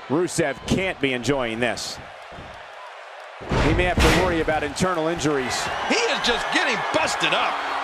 Rusev can't be enjoying this. He may have to worry about internal injuries. He is just getting busted up.